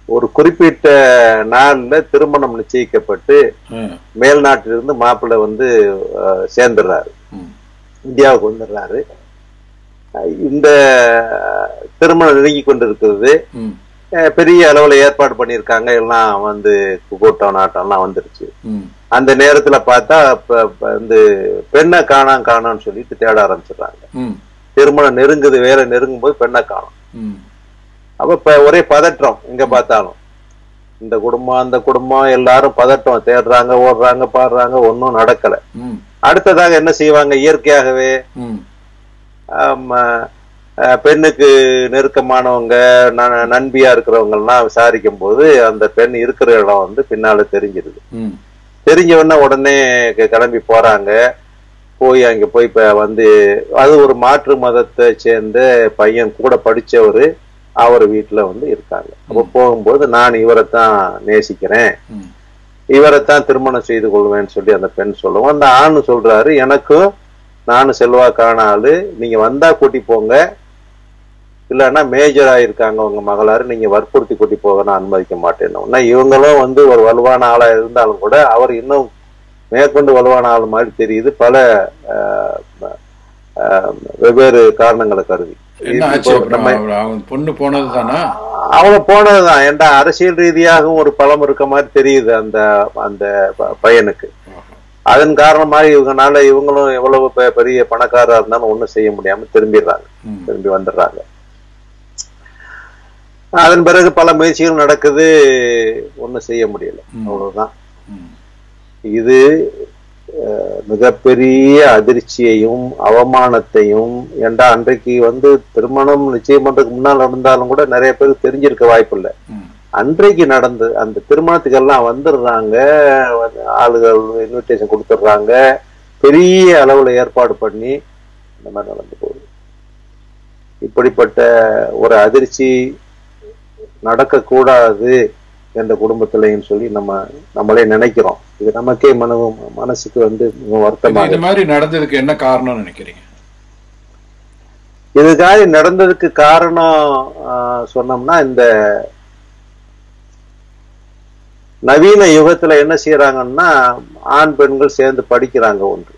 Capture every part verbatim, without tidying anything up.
ஒரு குறிப்பிட்ட நாள்ல திருமணம் நிச்சயிக்கப்பட்டு மேல் நாட்டிலிருந்து மாப்பிள்ளை வந்து சேர்ந்துடுறாரு, இந்தியாவுக்கு வந்துடுறாரு. இந்த திருமணம் நெருங்கி கொண்டிருக்கிறது. பெரிய அளவுல ஏற்பாடு பண்ணிருக்காங்க, எல்லாம் வந்து கூட்டம் நாட்டம் எல்லாம் வந்துருச்சு. அந்த நேரத்துல பார்த்தா வந்து பெண்ணை காணாம் காணோம்னு சொல்லிட்டு தேட ஆரம்பிச்சிடுறாங்க. திருமணம் நெருங்குது, வேலை நெருங்கும் போது பெண்ணை காணும். அப்ப இப்ப ஒரே பதற்றம், எங்க பார்த்தாலும் இந்த குடும்பம் அந்த குடும்பம் எல்லாரும் பதட்டம், தேடுறாங்க, ஓடுறாங்க, பாடுறாங்க, ஒன்னும் நடக்கல. அடுத்ததாக என்ன செய்வாங்க, இயற்கையாகவே பெண்ணுக்கு நெருக்கமானவங்க நண்பியா இருக்கிறவங்க எல்லாம் விசாரிக்கும் போது அந்த பெண் இருக்கிற இடம் வந்து பின்னால தெரிஞ்சிருது. தெரிஞ்சவொடனே உடனே கிளம்பி போறாங்க. போய் அங்க போய் இப்ப வந்து அது ஒரு மாற்று மதத்தை சேர்ந்த பையன், கூட படிச்சவரு, அவர் வீட்டுல வந்து இருக்காங்க. அப்ப போகும்போது நான் இவரைத்தான் நேசிக்கிறேன், இவரைத்தான் திருமணம் செய்து கொள்வேன்னு சொல்லி அந்த பெண் சொல்லுவோம். அந்த ஆண் சொல்றாரு, எனக்கும் நானும் செல்வாக்கான ஆளு, நீங்க வந்தா கூட்டி போங்க, இல்லன்னா மேஜர் ஆயிருக்காங்க உங்க மகளாரு, நீங்க வற்புறுத்தி கூட்டி போக நான் அனுமதிக்க மாட்டேன்னு. இவங்களும் வந்து ஒரு வலுவான ஆளா இருந்தாலும் கூட அவர் இன்னும் மேற்கொண்டு வலுவான ஆள் மாதிரி தெரியுது, பல வெவ்வேறு காரணங்களை கருதி. பொண்ணு போனதுதானா? அவங்க போனதுதான். ஏன்டா அரசியல் ரீதியாகவும் ஒரு பலம் இருக்க மாதிரி தெரியுது அந்த அந்த பையனுக்கு. அதன் காரணமாக இவங்கனால இவங்களும் எவ்வளவு பெரிய பணக்காரா இருந்தாலும் ஒண்ணும் செய்ய முடியாம திரும்பிடுறாங்க, திரும்பி வந்துடுறாங்க. அதன் பிறகு பல முயற்சிகள் நடக்குது, ஒண்ணும் செய்ய முடியல, அவ்வளவுதான். இது மிகப்பெரிய அதிர்ச்சியையும் அவமானத்தையும், ஏண்டா அன்றைக்கு வந்து திருமணம் நிச்சயம் பண்றதுக்கு முன்னால் நடந்தாலும் கூட நிறைய பேருக்கு தெரிஞ்சிருக்க வாய்ப்பு இல்லை. அன்றைக்கு நடந்து அந்த திருமணத்துக்கு எல்லாம் வந்துடுறாங்க, ஆளுகள் இன்விடேஷன் கொடுத்துடுறாங்க, பெரிய அளவுல ஏற்பாடு பண்ணி இந்த மாதிரி நடந்து போகுது. இப்படிப்பட்ட ஒரு அதிர்ச்சி நடக்கக்கூடாது என்ற குடும்பத்திலையும் சொல்லி நம்ம நம்மளே நினைக்கிறோம். இது நமக்கே மன மனசுக்கு வந்து வருத்தமா. இது மாதிரி நடந்ததுக்கு என்ன காரணம் நினைக்கிறீங்க? இதுக்காக நடந்ததுக்கு காரணம் சொன்னோம்னா, இந்த நவீன யுகத்துல என்ன செய்யறாங்கன்னா, ஆண் பெண்கள் சேர்ந்து படிக்கிறாங்க. ஒன்று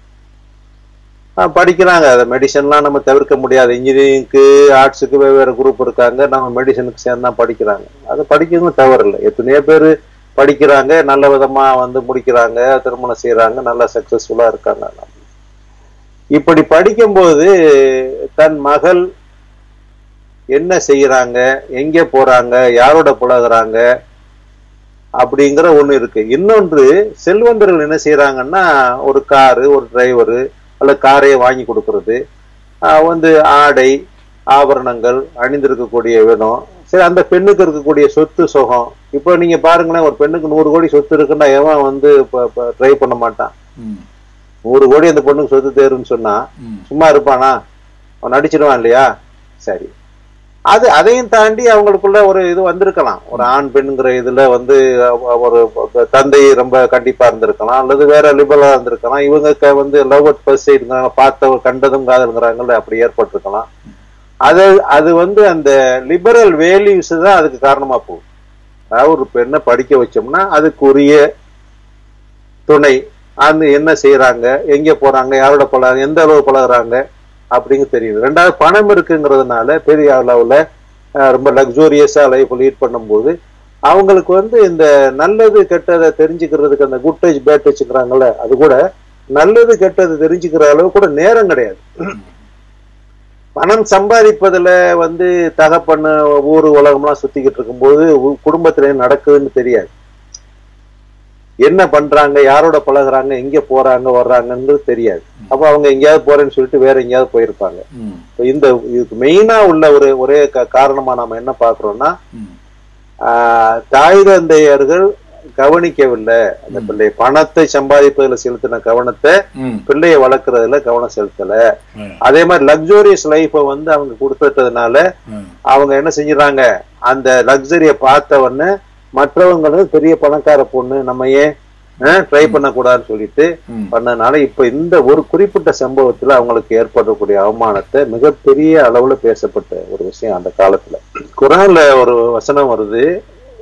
படிக்கிறாங்க, அதை மெடிசன்லாம் நம்ம தவிர்க்க முடியாது. இன்ஜினியரிங்க்கு ஆர்ட்ஸுக்கு வெவ்வேறு குரூப் இருக்காங்க, நம்ம மெடிசனுக்கு சேர்ந்து தான் படிக்கிறாங்க. அது படிக்கவும் தவறு இல்லை. எத்தனையோ பேர் படிக்கிறாங்க, நல்ல விதமா வந்து முடிக்கிறாங்க, திருமணம் செய்யறாங்க, நல்லா சக்சஸ்ஃபுல்லா இருக்காங்க. இப்படி படிக்கும்போது தன் மகள் என்ன செய்யறாங்க, எங்கே போறாங்க, யாரோட பழகுறாங்க அப்படிங்கிற ஒண்ணு இருக்கு. இன்னொன்று, செல்வந்தர்கள் என்ன செய்யறாங்கன்னா, ஒரு காரு, ஒரு டிரைவரு அல்ல காரையை வாங்கி கொடுக்கறது, வந்து ஆடை ஆபரணங்கள் அணிந்திருக்கக்கூடிய விதம், சரி அந்த பெண்ணுக்கு இருக்கக்கூடிய சொத்து சுகம். இப்போ நீங்க பாருங்களேன், ஒரு பெண்ணுக்கு நூறு கோடி சொத்து இருக்குன்னா எவன் வந்து ட்ரை பண்ண மாட்டான்? நூறு கோடி அந்த பொண்ணுக்கு சொத்து தேருன்னு சொன்னா சும்மா இருப்பானா? அவன் நடிச்சிடுவான் இல்லையா? சரி, அது அதையும் தாண்டி அவங்களுக்குள்ள ஒரு இது வந்திருக்கலாம். ஒரு ஆண் பெண்ணுங்கிற இதுல வந்து ஒரு தந்தை ரொம்ப கண்டிப்பா இருந்திருக்கலாம், அல்லது வேற லிபரலா இருந்திருக்கலாம். இவங்க வந்து லவ் அட் ஃபர்ஸ்ட் சைட் இருக்காங்க, பார்த்த கண்டதும் காதல்ங்கிறாங்கல்ல, அப்படி ஏற்பட்டிருக்கலாம். அது அது வந்து அந்த லிபரல் வேல்யூஸ் தான் அதுக்கு காரணமா போகும். அதாவது ஒரு பெண்ணை படிக்க வச்சோம்னா அதுக்குரிய துணை, அந்த என்ன செய்யறாங்க, எங்க போறாங்க, யாரோட பழக, எந்த அளவு பழகுறாங்க அப்படிங்க தெரியுது. ரெண்டாவது பணம் இருக்குங்கிறதுனால பெரிய அளவுல ரொம்ப லக்ஸூரியஸா லைஃப் லீட் பண்ணும் போது அவங்களுக்கு வந்து இந்த நல்லது கெட்டதை தெரிஞ்சுக்கிறதுக்கு, அந்த குட் டச் பேட் டச்ங்கிறாங்கல்ல, அது கூட நல்லது கெட்டது தெரிஞ்சுக்கிற அளவு கூட நேரம் கிடையாது. பணம் சம்பாதிப்பதுல வந்து தகப்பண்ணு ஊரு உலகம்லாம் சுத்திக்கிட்டு இருக்கும்போது குடும்பத்துல நடக்குதுன்னு தெரியாது. என்ன பண்றாங்க, யாரோட பழகுறாங்க, எங்க போறாங்க வர்றாங்கன்றது தெரியாது. அப்ப அவங்க எங்கேயாவது போறேன்னு சொல்லிட்டு வேற எங்கேயாவது போயிருப்பாங்க. இந்த இதுக்கு மெயினா உள்ள ஒரு ஒரே காரணமா நாம என்ன பாக்குறோம்னா, ஆஹ் தாய் தந்தையர்கள் கவனிக்கவில்லை அந்த பிள்ளைய. பணத்தை சம்பாதிப்பதில் செலுத்தின கவனத்தை பிள்ளைய வளர்க்கறதுல கவனம் செலுத்தல. அதே மாதிரி லக்ஸூரியஸ் லைஃப வந்து அவங்க கொடுத்துட்டதுனால அவங்க என்ன செஞ்சுறாங்க, அந்த லக்ஸரிய பார்த்தவொன்னு மற்றவங்களுக்கு பெரிய பணக்கார பொண்ணு நம்ம ஏன் ட்ரை பண்ணக்கூடாதுன்னு சொல்லிட்டு பண்ணதுனால இப்ப இந்த ஒரு குறிப்பிட்ட சம்பவத்துல அவங்களுக்கு ஏற்படக்கூடிய அவமானத்தை மிகப்பெரிய அளவுல பேசப்பட்ட ஒரு விஷயம் அந்த காலத்துல. குர்ஆன்ல ஒரு வசனம் வருது,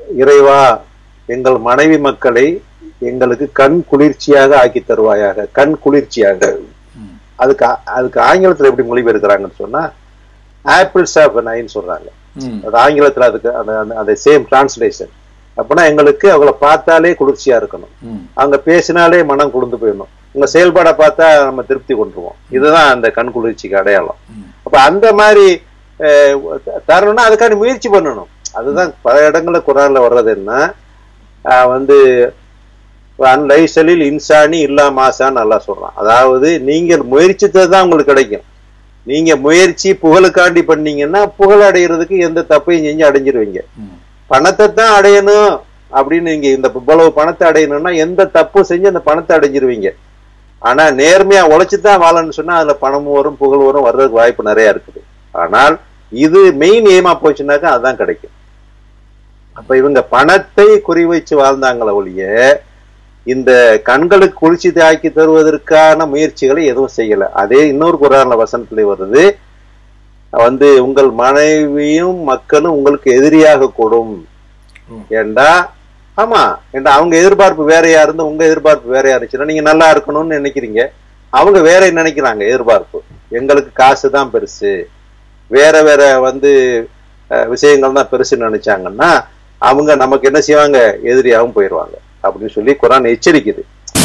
இறைவா எங்கள் மனைவி மக்களை எங்களுக்கு கண் குளிர்ச்சியாக ஆக்கி தருவாயாக, கண் குளிர்ச்சியாக. அதுக்கு அதுக்கு ஆங்கிலத்துல எப்படி மொழிபெயர்க்கிறாங்கன்னு சொன்னா ஆப்பிள்ஸ் ஆஃப் an ஐன்னு சொல்றாங்க. அது ஆங்கிலத்துல அதுக்கு அந்த சேம் டிரான்ஸ்லேஷன். அப்படின்னா எங்களுக்கு அவங்கள பார்த்தாலே குளிர்ச்சியா இருக்கணும், அவங்க பேசினாலே மனம் குளிர்ந்து போயிடணும், உங்க செயல்பாடை பார்த்தா நம்ம திருப்தி கொண்டுருவோம். இதுதான் அந்த கண் குளிர்ச்சிக்கு அடையாளம். அப்ப அந்த மாதிரி தரணும்னா அதுக்கான முயற்சி பண்ணணும். அதுதான் பல இடங்கள்ல குரான்ல வர்றது என்ன வந்து அன்லைசலில் இன்சானி இல்லா மாசான்னு நல்லா சொல்றான். அதாவது நீங்கள் முயற்சித்ததுதான் உங்களுக்கு கிடைக்கும். நீங்க முயற்சி புகழுக்காண்டி பண்ணீங்கன்னா புகழ் அடைகிறதுக்கு எந்த தப்பையும் செஞ்சு அடைஞ்சிருவீங்க. பணத்தை தான் அடையணும் அப்படின்னு நீங்க இந்த இவ்வளவு பணத்தை அடையணும்னா எந்த தப்பும் செஞ்சு அந்த பணத்தை அடைஞ்சிருவீங்க. ஆனா நேர்மையா உழைச்சுதான் வாழணும்னு சொன்னா அதுல பணமும் வரும் புகழ் வரும், வர்றதுக்கு வாய்ப்பு நிறைய இருக்குது. ஆனால் இது மெயின் எய்மா போச்சுன்னாக்கா அதுதான் கிடைக்கும். அப்ப இவங்க பணத்தை குறி வச்சு வாழ்ந்தாங்களே ஒழிய இந்த கண்களுக்கு குளிர்ச்சி ஆக்கி தருவதற்கான முயற்சிகளை எதுவும் செய்யல. அதே இன்னொரு குரான்ல வசனத்துல வருது வந்து உங்கள் மனைவியும் மக்களும் உங்களுக்கு எதிரியாக கூடும் ஏண்டா. ஆமா, ஏண்டா அவங்க எதிர்பார்ப்பு வேறையா இருந்து உங்க எதிர்பார்ப்பு வேறையா இருந்துச்சுன்னா நீங்க நல்லா இருக்கணும்னு நினைக்கிறீங்க, அவங்க வேற நினைக்கிறாங்க. எதிர்பார்ப்பு எங்களுக்கு காசு தான் பெருசு, வேற வேற வந்து விஷயங்கள் தான் பெருசுன்னு நினைச்சாங்கன்னா அவங்க நமக்கு என்ன செய்வாங்க, எதிரியாகவும் போயிடுவாங்க அப்படின்னு சொல்லி குரான் எச்சரிக்குது.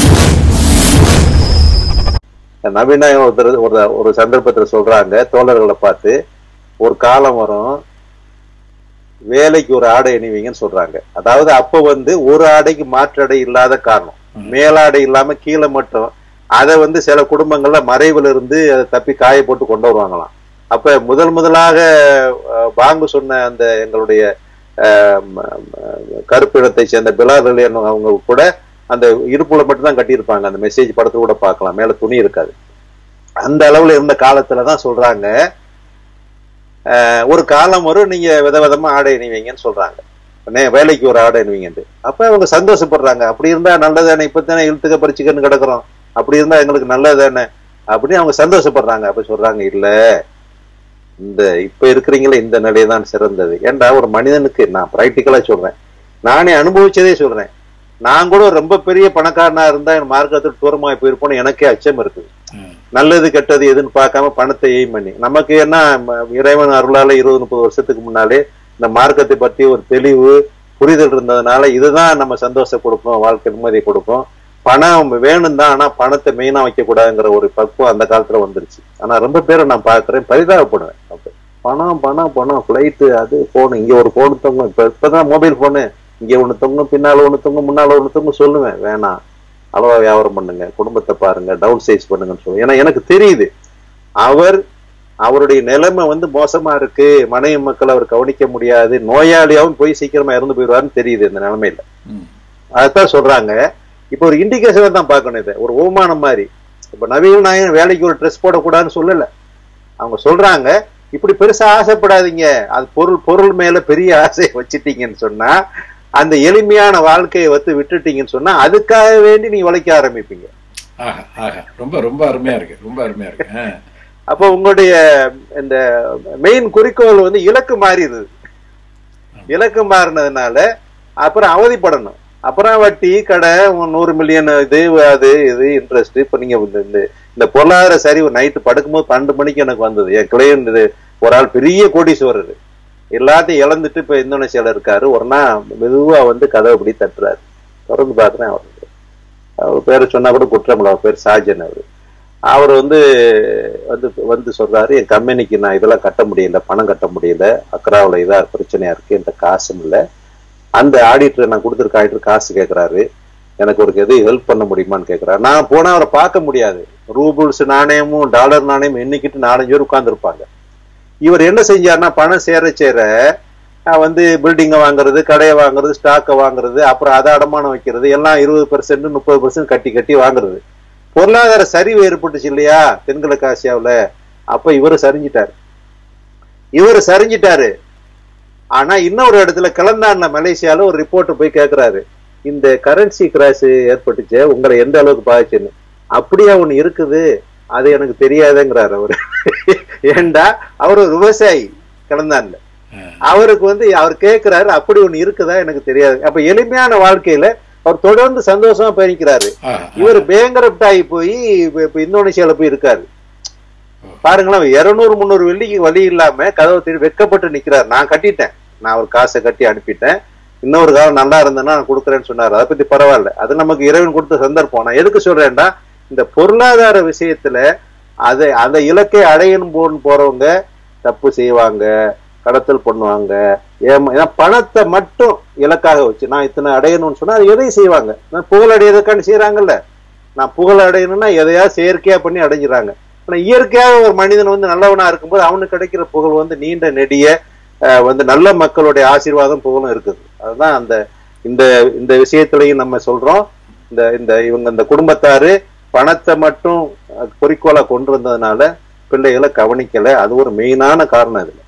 நவீன ஒருத்தர் ஒரு சந்தர்ப்பத்துல சொல்றாங்க தோழர்களை பார்த்து, ஒரு காலம் வரும் வேலைக்கு ஒரு ஆடை அணிவீங்கன்னு சொல்றாங்க. அதாவது அப்ப வந்து ஒரு ஆடைக்கு மாற்றடை இல்லாத காரணம், மேலாடை இல்லாம கீழே மட்டும், அதை வந்து சில குடும்பங்கள்ல மறைவுல இருந்து அதை தப்பி காய போட்டு கொண்டு வருவாங்களாம். அப்ப முதல் முதலாக பாங்கு சொன்ன அந்த எங்களுடைய கருப்பிடத்தை சேர்ந்த பிலால் அவங்க கூட அந்த இருப்புல மட்டும்தான் கட்டியிருப்பாங்க. அந்த மெசேஜ் படத்துல கூட பார்க்கலாம், மேல துணி இருக்காது. அந்த அளவுல இருந்த காலத்துலதான் சொல்றாங்க ஒரு காலம் வரும் நீங்க விதவிதமா ஆடை அணிவீங்கன்னு சொல்றாங்க, வேலைக்கு ஒரு ஆடை அணிவீங்கன்ட்டு. அப்ப அவங்க சந்தோஷப்படுறாங்க, அப்படி இருந்தா நல்லதானே, இப்பதானே இழுத்துக்க பறிச்சுக்கன்னு கிடக்குறோம், அப்படி இருந்தா எங்களுக்கு நல்லதானே அப்படின்னு அவங்க சந்தோஷப்படுறாங்க. அப்ப சொல்றாங்க இல்ல, இந்த இப்ப இருக்கிறீங்களே இந்த நிலையதான் சிறந்தது. ஏன்டா ஒரு மனிதனுக்கு, நான் பிராக்டிக்கலா சொல்றேன், நானே அனுபவிச்சதே சொல்றேன், நான் கூட ரொம்ப பெரிய பணக்காரனா இருந்தா என் மார்க்கத்துக்கு தூரமாய் போயிருப்போன்னு எனக்கே அச்சம் இருக்குது. நல்லது கெட்டது எதுன்னு பார்க்காம பணத்தை எய்ம் பண்ணி, நமக்கு என்ன இறைவன் அருளால இருபது முப்பது வருஷத்துக்கு முன்னாலே இந்த மார்க்கத்தை பத்தி ஒரு தெளிவு புரிதல் இருந்ததுனால இதுதான் நம்ம சந்தோஷம் கொடுக்கும், வாழ்க்கை நிம்மதியை கொடுக்கும். பணம் வேணும் தான், ஆனா பணத்தை மெயினா வைக்க கூடாதுங்கிற ஒரு பக்குவம் அந்த காலத்துல வந்துருச்சு. ஆனா ரொம்ப பேரை நான் பாக்குறேன், பரிதாபப்படுவேன். பணம் பணம் பணம் பிளைட்டு அது போனு, இங்க ஒரு போனு தொங்கும், இப்ப இப்பதான் மொபைல் போனு, இங்க ஒண்ணு தொங்கும், பின்னால ஒண்ணு தொங்கும், முன்னால ஒண்ணு தொங்கும். சொல்லுவேன் வேணாம், அளவா வியாபாரம் பண்ணுங்க, குடும்பத்தை பாருங்க, டவுன் சைஸ் பண்ணுங்கன்னு சொல்லுவேன். ஏன்னா எனக்கு தெரியுது அவர் அவருடைய நிலைமை வந்து மோசமா இருக்கு, மனைவி மக்கள் அவர் கவனிக்க முடியாது, நோயாளியாவும் போய் சீக்கிரமா இறந்து போயிடுவாருன்னு தெரியுது இந்த நிலைமையில. அதான் சொல்றாங்க. இப்ப ஒரு இண்டிகேஷன் தான் பார்க்கணும், இதை ஒரு ஓமானம் மாதிரி. இப்ப நவீன நாயகன் வேலைக்கு ஒரு ட்ரெஸ் போடக்கூடாதுன்னு சொல்லல, அவங்க சொல்றாங்க இப்படி பெருசா ஆசைப்படாதீங்க, அது பொருள் பொருள் மேல பெரிய ஆசையை வச்சுட்டீங்கன்னு சொன்னா, அந்த எளிமையான வாழ்க்கையை வந்து விட்டுட்டீங்கன்னு சொன்னா அதுக்காக வேண்டி நீங்க உழைக்க ஆரம்பிப்பீங்க. ரொம்ப ரொம்ப அருமையா இருக்கு, ரொம்ப அருமையா இருக்கு. அப்போ உங்களுடைய இந்த மெயின் குறிக்கோள் வந்து இலக்கு மாறிடுது. இலக்கு மாறினதுனால அப்புறம் அவதிப்படணும். அப்புறம் வட்டி கடை நூறு மில்லியன் இது அது இது இன்ட்ரெஸ்ட். இப்ப நீங்க இந்த பொருளாதார சரிவு நைட்டு படுக்கும்போது பன்னெண்டு மணிக்கு எனக்கு வந்தது. என் கிளையண்ட் ஒரு ஆள் பெரிய கோடீஸ்வரர், எல்லாத்தையும் இழந்துட்டு இப்ப இந்தோனேஷியால இருக்காரு. ஒரு நாள் மெதுவா வந்து கதவை இப்படி தட்டுறாரு, திறந்து பாக்குறேன். அவருக்கு அவர் பேரை சொன்னா கூட குற்றமில்ல, அவர் பேர் சாஜன். அவரு அவர் வந்து வந்து வந்து சொல்றாரு, என் கம்பெனிக்கு நான் இதெல்லாம் கட்ட முடியல, பணம் கட்ட முடியல, அக்கராவில் இதா பிரச்சனையா இருக்கு, என்கிட்ட காசும் இல்லை. அந்த ஆடிட்டர் நான் கொடுத்துருக்க ஆடிட்டர் காசு கேட்கறாரு, எனக்கு ஒரு எது ஹெல்ப் பண்ண முடியுமான்னு கேட்கறாரு. நான் போனா அவரை பார்க்க முடியாது, ரூபிள்ஸ் நாணயமும் டாலர் நாணயமும் எண்ணிக்கிட்டு நாலஞ்சு பேர் உட்கார்ந்து இருப்பாங்க. இவர் என்ன செஞ்சாருன்னா பணம் சேர சேர வந்து பில்டிங்கை வாங்குறது, கடையை வாங்குறது, ஸ்டாக்கை வாங்குறது, அப்புறம் அதை அடமானம் வைக்கிறது, எல்லாம் இருபது பெர்சென்ட் முப்பது பெர்சென்ட் கட்டி கட்டி வாங்குறது. பொருளாதார சரிவு ஏற்பட்டுச்சு இல்லையா தென்கிழக்கு ஆசியாவில், அப்ப இவரு சரிஞ்சிட்டாரு இவரு சரிஞ்சிட்டாரு ஆனா இன்னொரு இடத்துல கிளந்தான்ல மலேசியால ஒரு ரிப்போர்ட்டர் போய் கேட்கிறாரு, இந்த கரன்சி கிராஷ் ஏற்பட்டுச்சு உங்களை எந்த அளவுக்கு பாதிச்சுன்னு. அப்படியே ஒண்ணு இருக்குது, அது எனக்கு தெரியாதுங்கிறாரு அவரு. ஏண்டா அவர் ஒரு விவசாயி கிளந்தான்ல. அவருக்கு வந்து அவர் கேட்கிறாரு அப்படி ஒண்ணு இருக்குதா எனக்கு தெரியாது. அப்ப எளிமையான வாழ்க்கையில அவர் தொடர்ந்து சந்தோஷமா பயணிக்கிறாரு. இவர் பேங்கரப்ட் ஆகி போய் இப்ப இந்தோனேஷியால போய் இருக்காரு. பாருங்களேன், இருநூறு முந்நூறு வெள்ளிக்கு வழி இல்லாம கதவை தேடி வெட்கப்பட்டு நிக்கிறாரு. நான் கட்டிட்டேன், நான் ஒரு காசை கட்டி அனுப்பிட்டேன், இன்னொரு காலம் நல்லா இருந்தேன்னா நான் கொடுக்குறேன்னு சொன்னாரு. அதை பத்தி பரவாயில்ல, அது நமக்கு இறைவன் கொடுத்த சந்தர்ப்பம். நான் எதுக்கு சொல்றேன்னா, இந்த பொருளாதார விஷயத்துல அதை அந்த இலக்கை அடையணும் போன்னு போறவங்க தப்பு செய்வாங்க, கடத்தல் பண்ணுவாங்க, ஏமா பணத்தை மட்டும் இலக்காக வச்சு நான் இத்தனை அடையணும்னு சொன்னா அது எதையும் செய்வாங்க. புகழ் அடையறதுக்காண்டி செய்யறாங்கல்ல. நான் புகழ் அடையணும்னா எதையா செயற்கையா பண்ணி அடைஞ்சிடறாங்க. ஆனா இயற்கையாக ஒரு மனிதன் வந்து நல்லவனா இருக்கும்போது அவனுக்கு கிடைக்கிற புகழ் வந்து நீண்ட நெடிய வந்து நல்ல மக்களுடைய ஆசீர்வாதம் புகழும் இருக்குது. அதுதான் அந்த இந்த இந்த விஷயத்திலையும் நம்ம சொல்றோம். இந்த இந்த இவங்க இந்த குடும்பத்தாரு பணத்தை மட்டும் குறிக்கோளா கொண்டு வந்ததுனால பிள்ளைகளை கவனிக்கல. அது ஒரு மெயினான காரணம். இது